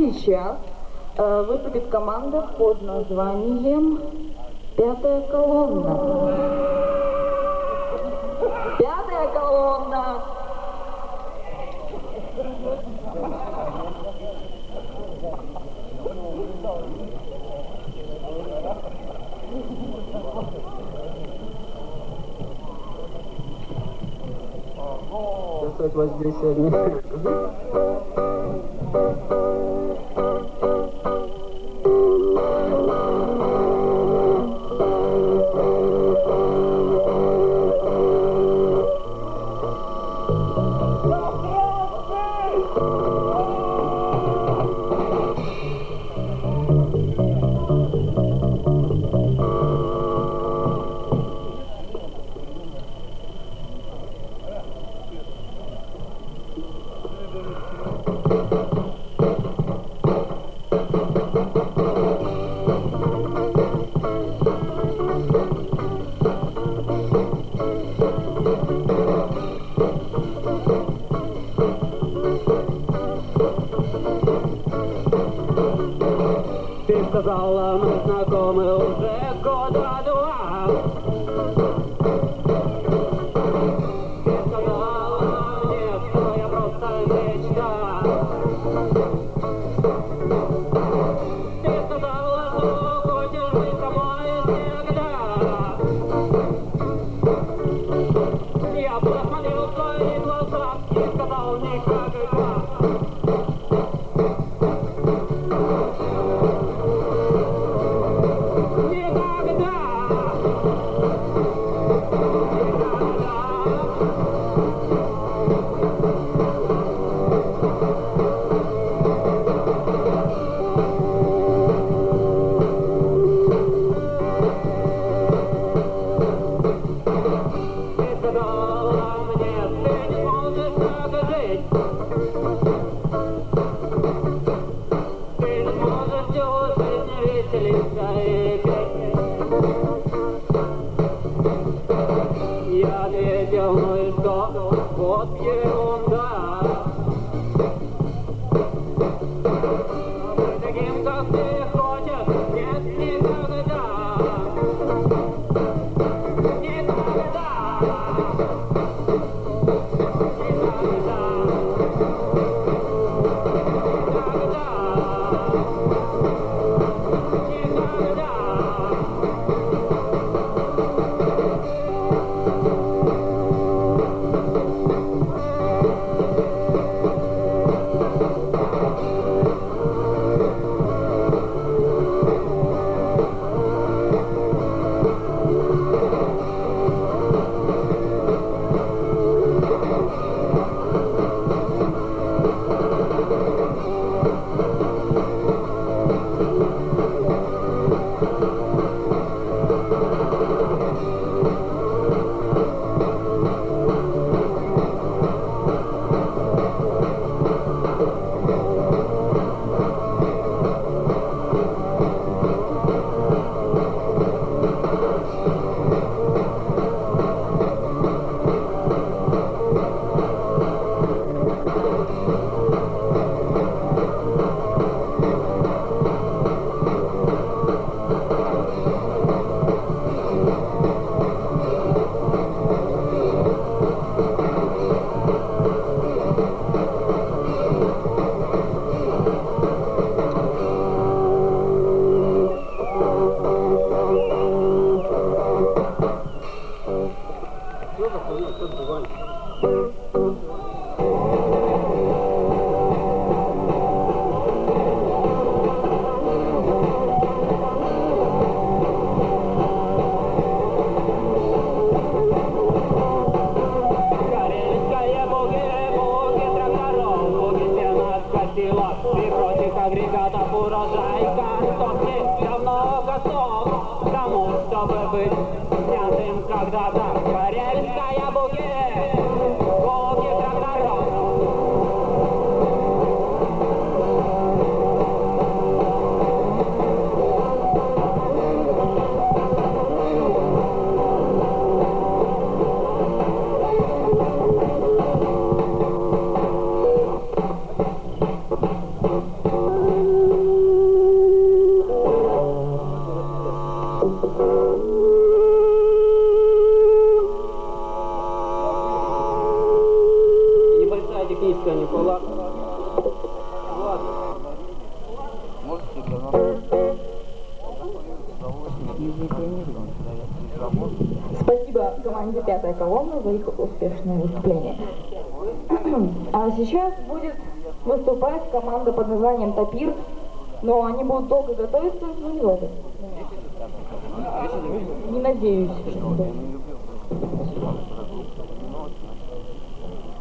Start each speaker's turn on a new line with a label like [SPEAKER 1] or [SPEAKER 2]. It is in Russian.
[SPEAKER 1] сейчас выступит команда под названием «Пятая колонна». Пятая колонна.
[SPEAKER 2] Чувствовать вас здесь сегодня. Ты сказала, мы знакомы уже года два. Ты сказала мне, что я просто мечта. Ты сказала, что хочешь быть со мной всегда. Я посмотрел в твои глаза и сказал никогда. Я ответил, ну и что? Вот ерунда. Быть таким, как ты хочешь, нет никогда. Никогда. Ты против агрегатов урожай картошки, давно готов к тому, чтобы быть снятым когда-то. Карельская буге, Волги тракторов. Небольшая техническая неполадка. Ладно.
[SPEAKER 1] Спасибо команде «Пятая колонна» за их успешное выступление. А сейчас будет выступать команда под названием «Тапир», но они будут долго готовиться, но недолго. Не надеюсь, что...